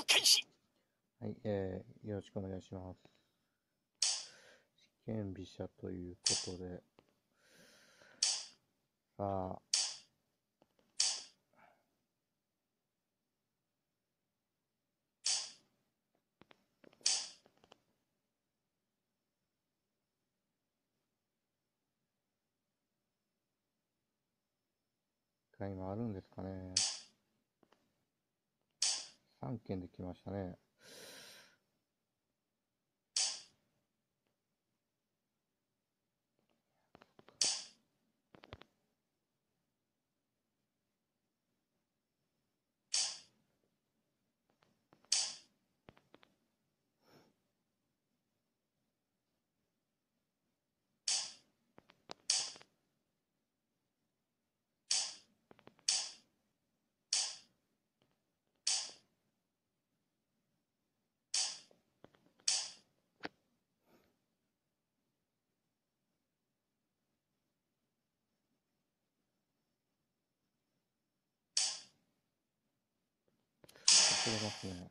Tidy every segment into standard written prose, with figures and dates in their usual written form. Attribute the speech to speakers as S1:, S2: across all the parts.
S1: はい、よろしくお願いします。四間飛車ということで、さあ、今あるんですかね。3件できましたね。遅れますね。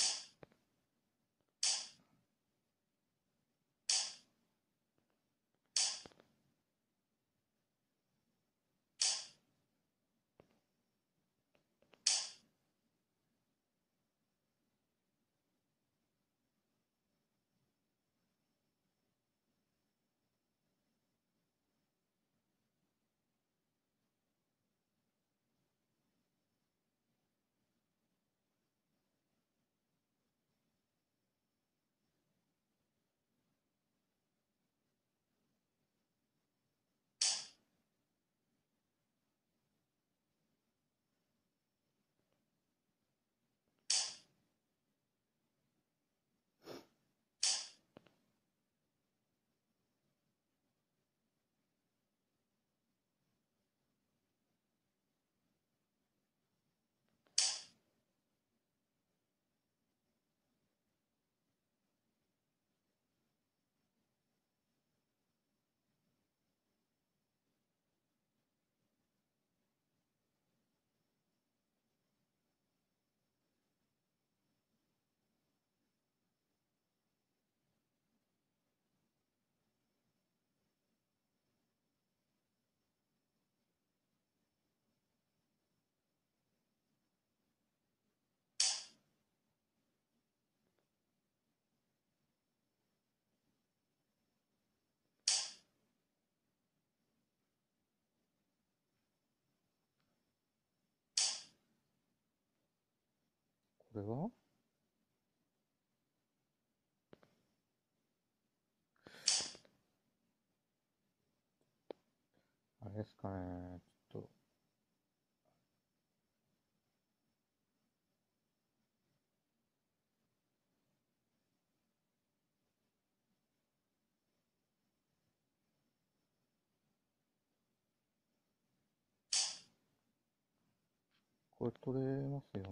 S1: これはあれですかね。ちょっと、これ取れますよね。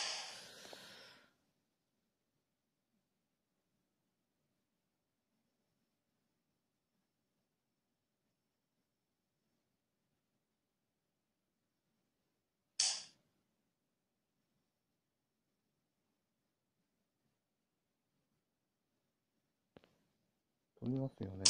S1: 取りますよね。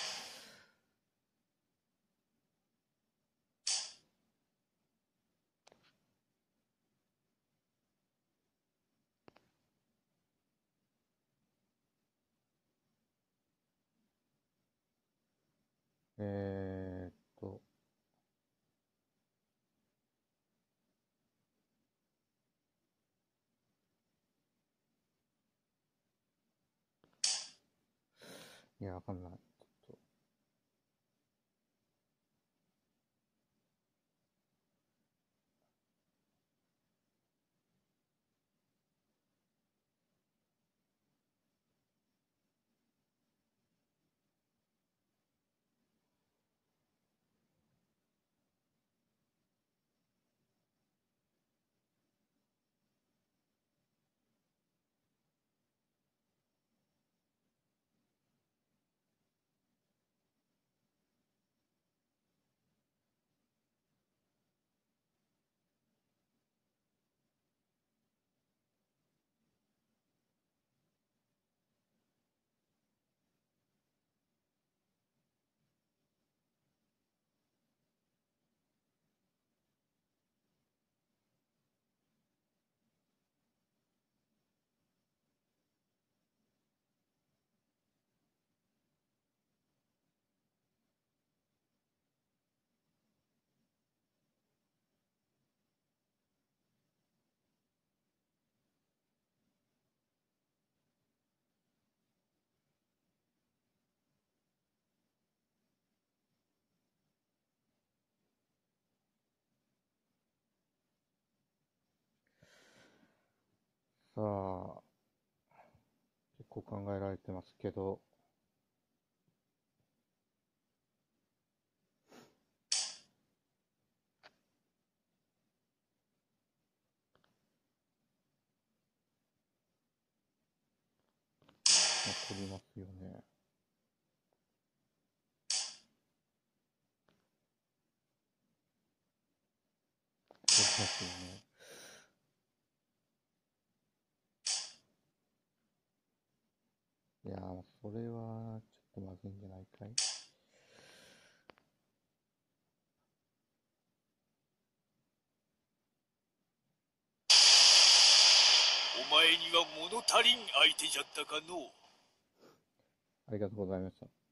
S1: えーっと、いや、わかんない。ちょっと、 さあ、結構考えられてますけど、残りますよね。残りますよね。いやー、それはちょっとまずいんじゃないかい。
S2: お前には物足りん相手じゃったかのう。
S1: ありがとうございました。